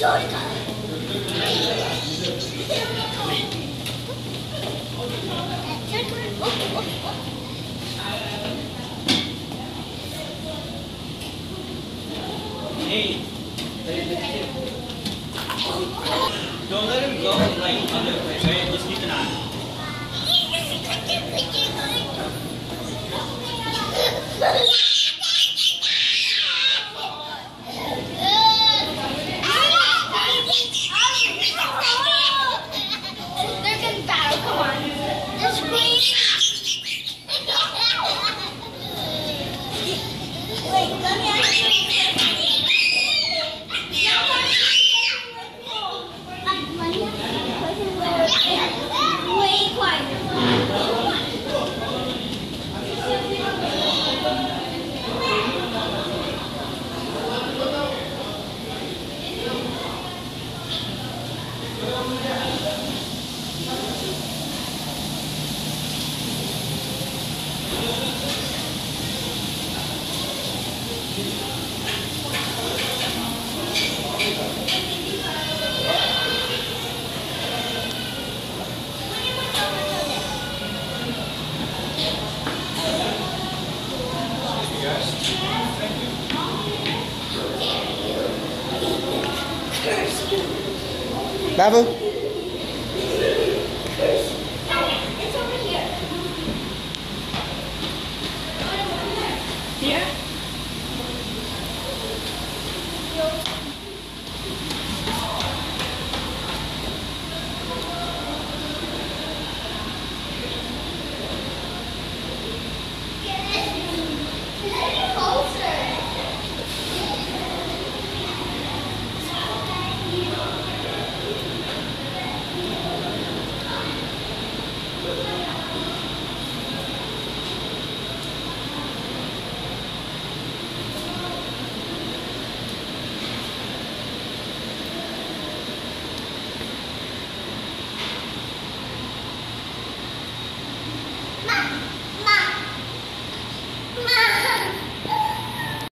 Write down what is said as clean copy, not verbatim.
Hey, don't let him go like other place, right? Just keep an eye. They're getting battle. Come on. This way. Wait, let me ask you. Wait, quiet. Babu? It's over here. Yeah. Ma!